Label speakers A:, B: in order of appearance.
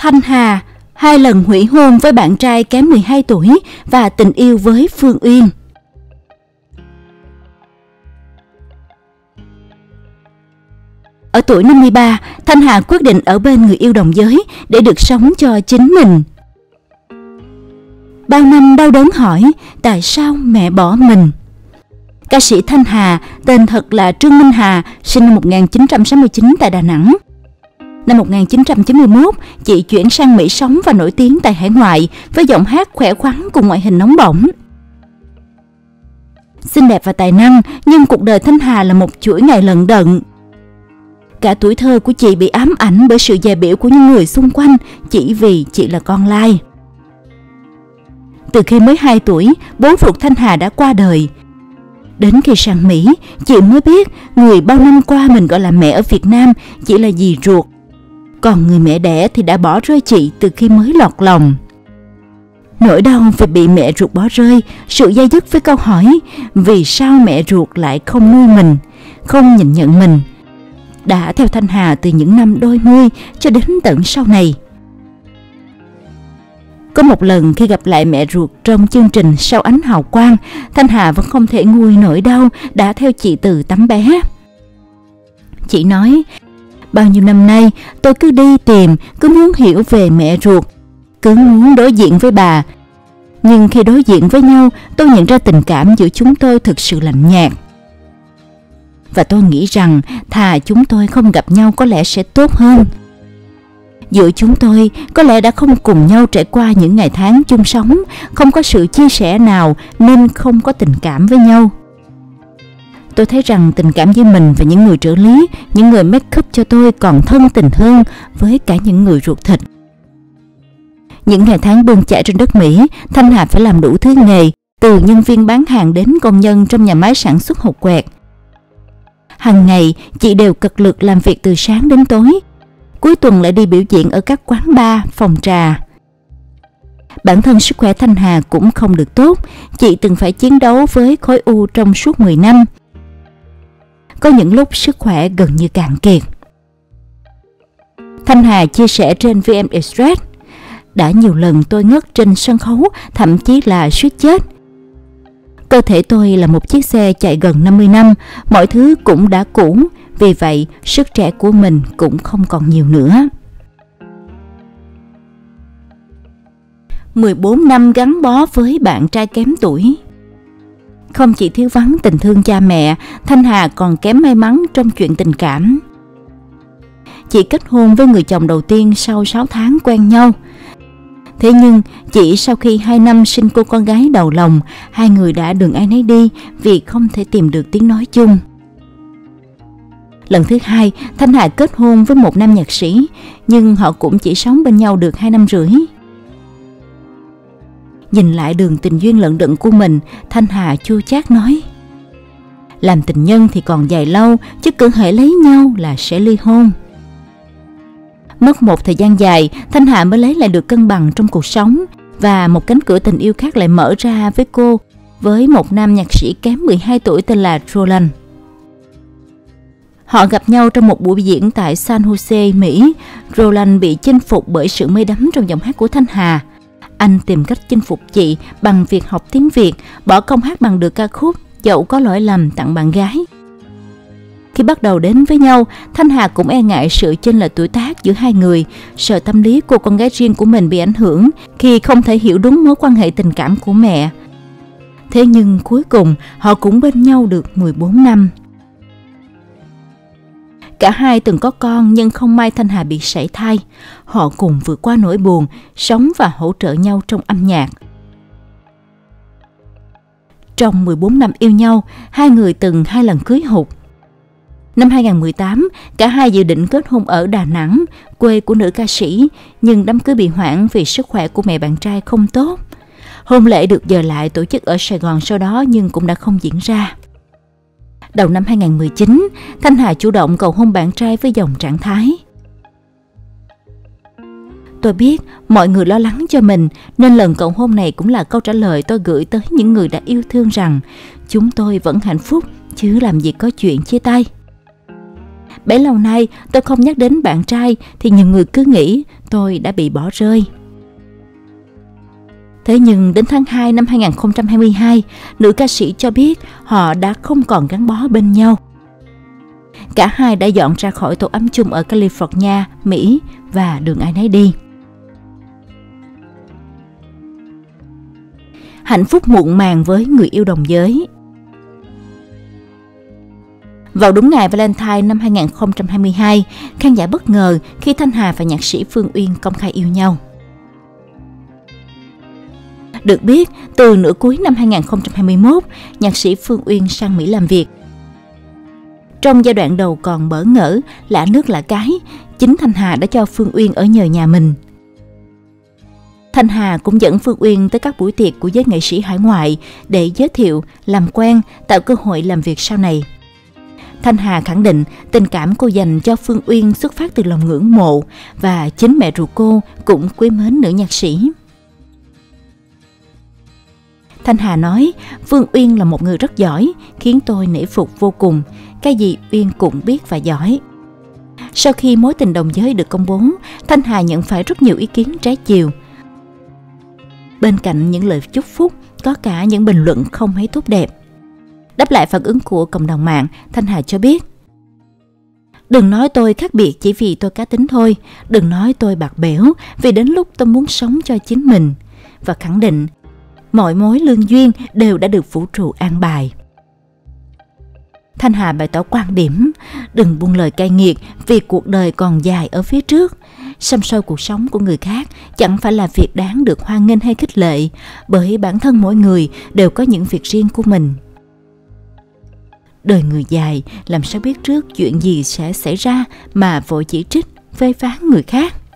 A: Thanh Hà 2 lần hủy hôn với bạn trai kém 12 tuổi và tình yêu với Phương Uyên. Ở tuổi 53, Thanh Hà quyết định ở bên người yêu đồng giới để được sống cho chính mình. Bao năm đau đớn hỏi tại sao mẹ bỏ mình. Ca sĩ Thanh Hà, tên thật là Trương Minh Hà, sinh năm 1969 tại Đà Nẵng. Năm 1991, chị chuyển sang Mỹ sống và nổi tiếng tại hải ngoại với giọng hát khỏe khoắn cùng ngoại hình nóng bỏng. Xinh đẹp và tài năng, nhưng cuộc đời Thanh Hà là một chuỗi ngày lận đận. Cả tuổi thơ của chị bị ám ảnh bởi sự dè bỉu của những người xung quanh chỉ vì chị là con lai. Từ khi mới 2 tuổi, bố ruột Thanh Hà đã qua đời. Đến khi sang Mỹ, chị mới biết người bao năm qua mình gọi là mẹ ở Việt Nam chỉ là dì ruột. Còn người mẹ đẻ thì đã bỏ rơi chị từ khi mới lọt lòng. Nỗi đau vì bị mẹ ruột bỏ rơi, sự dây dứt với câu hỏi vì sao mẹ ruột lại không nuôi mình, không nhìn nhận mình, đã theo Thanh Hà từ những năm đôi mươi cho đến tận sau này. Có một lần khi gặp lại mẹ ruột trong chương trình Sau Ánh Hào Quang, Thanh Hà vẫn không thể nguôi nỗi đau đã theo chị từ tấm bé. Chị nói, bao nhiêu năm nay tôi cứ đi tìm, cứ muốn hiểu về mẹ ruột, cứ muốn đối diện với bà. Nhưng khi đối diện với nhau, tôi nhận ra tình cảm giữa chúng tôi thực sự lạnh nhạt. Và tôi nghĩ rằng thà chúng tôi không gặp nhau có lẽ sẽ tốt hơn. Giữa chúng tôi có lẽ đã không cùng nhau trải qua những ngày tháng chung sống, không có sự chia sẻ nào nên không có tình cảm với nhau. Tôi thấy rằng tình cảm với mình và những người trợ lý, những người make up cho tôi còn thân tình hơn với cả những người ruột thịt. Những ngày tháng bươn chải trên đất Mỹ, Thanh Hà phải làm đủ thứ nghề, từ nhân viên bán hàng đến công nhân trong nhà máy sản xuất hột quẹt. Hàng ngày, chị đều cật lực làm việc từ sáng đến tối. Cuối tuần lại đi biểu diễn ở các quán bar, phòng trà. Bản thân sức khỏe Thanh Hà cũng không được tốt. Chị từng phải chiến đấu với khối u trong suốt 10 năm. Có những lúc sức khỏe gần như cạn kiệt. Thanh Hà chia sẻ trên VN Express, đã nhiều lần tôi ngất trên sân khấu, thậm chí là suýt chết. Cơ thể tôi là một chiếc xe chạy gần 50 năm, mọi thứ cũng đã cũ, vì vậy sức trẻ của mình cũng không còn nhiều nữa. 14 năm gắn bó với bạn trai kém tuổi. Không chỉ thiếu vắng tình thương cha mẹ, Thanh Hà còn kém may mắn trong chuyện tình cảm. Chị kết hôn với người chồng đầu tiên sau 6 tháng quen nhau. Thế nhưng chỉ sau khi 2 năm sinh cô con gái đầu lòng, hai người đã đường ai nấy đi vì không thể tìm được tiếng nói chung. Lần thứ hai, Thanh Hà kết hôn với một nam nhạc sĩ, nhưng họ cũng chỉ sống bên nhau được 2 năm rưỡi. Nhìn lại đường tình duyên lận đận của mình, Thanh Hà chua chát nói, làm tình nhân thì còn dài lâu, chứ cứ hễ lấy nhau là sẽ ly hôn. Mất một thời gian dài, Thanh Hà mới lấy lại được cân bằng trong cuộc sống, và một cánh cửa tình yêu khác lại mở ra với cô, với một nam nhạc sĩ kém 12 tuổi tên là Roland. Họ gặp nhau trong một buổi diễn tại San Jose, Mỹ. Roland bị chinh phục bởi sự mê đắm trong giọng hát của Thanh Hà. Anh tìm cách chinh phục chị bằng việc học tiếng Việt, bỏ công hát bằng được ca khúc Dẫu Có Lỗi Lầm tặng bạn gái. Khi bắt đầu đến với nhau, Thanh Hà cũng e ngại sự chênh lệch tuổi tác giữa hai người, sợ tâm lý cô con gái riêng của mình bị ảnh hưởng khi không thể hiểu đúng mối quan hệ tình cảm của mẹ. Thế nhưng cuối cùng họ cũng bên nhau được 14 năm. Cả hai từng có con nhưng không may Thanh Hà bị sảy thai. Họ cùng vượt qua nỗi buồn, sống và hỗ trợ nhau trong âm nhạc. Trong 14 năm yêu nhau, hai người từng 2 lần cưới hụt. Năm 2018, cả hai dự định kết hôn ở Đà Nẵng, quê của nữ ca sĩ, nhưng đám cưới bị hoãn vì sức khỏe của mẹ bạn trai không tốt. Hôn lễ được dời lại tổ chức ở Sài Gòn sau đó nhưng cũng đã không diễn ra. Đầu năm 2019, Thanh Hà chủ động cầu hôn bạn trai với dòng trạng thái: tôi biết mọi người lo lắng cho mình, nên lần cầu hôn này cũng là câu trả lời tôi gửi tới những người đã yêu thương rằng chúng tôi vẫn hạnh phúc, chứ làm gì có chuyện chia tay. Bấy lâu nay tôi không nhắc đến bạn trai thì nhiều người cứ nghĩ tôi đã bị bỏ rơi. Thế nhưng đến tháng 2 năm 2022, nữ ca sĩ cho biết họ đã không còn gắn bó bên nhau. Cả hai đã dọn ra khỏi tổ ấm chung ở California, Mỹ và đường ai nấy đi. Hạnh phúc muộn màng với người yêu đồng giới. Vào đúng ngày Valentine năm 2022, khán giả bất ngờ khi Thanh Hà và nhạc sĩ Phương Uyên công khai yêu nhau. Được biết, từ nửa cuối năm 2021, nhạc sĩ Phương Uyên sang Mỹ làm việc. Trong giai đoạn đầu còn bỡ ngỡ, lạ nước lạ cái, chính Thanh Hà đã cho Phương Uyên ở nhờ nhà mình. Thanh Hà cũng dẫn Phương Uyên tới các buổi tiệc của giới nghệ sĩ hải ngoại để giới thiệu, làm quen, tạo cơ hội làm việc sau này. Thanh Hà khẳng định tình cảm cô dành cho Phương Uyên xuất phát từ lòng ngưỡng mộ và chính mẹ ruột cô cũng quý mến nữ nhạc sĩ. Thanh Hà nói, Phương Uyên là một người rất giỏi, khiến tôi nể phục vô cùng, cái gì Uyên cũng biết và giỏi. Sau khi mối tình đồng giới được công bố, Thanh Hà nhận phải rất nhiều ý kiến trái chiều. Bên cạnh những lời chúc phúc, có cả những bình luận không mấy tốt đẹp. Đáp lại phản ứng của cộng đồng mạng, Thanh Hà cho biết: đừng nói tôi khác biệt chỉ vì tôi cá tính thôi, đừng nói tôi bạc bẽo vì đến lúc tôi muốn sống cho chính mình. Và khẳng định, mọi mối lương duyên đều đã được vũ trụ an bài. Thanh Hà bày tỏ quan điểm, đừng buông lời cay nghiệt vì cuộc đời còn dài ở phía trước. Xăm soi cuộc sống của người khác chẳng phải là việc đáng được hoan nghênh hay khích lệ, bởi bản thân mỗi người đều có những việc riêng của mình. Đời người dài, làm sao biết trước chuyện gì sẽ xảy ra mà vội chỉ trích, phê phán người khác.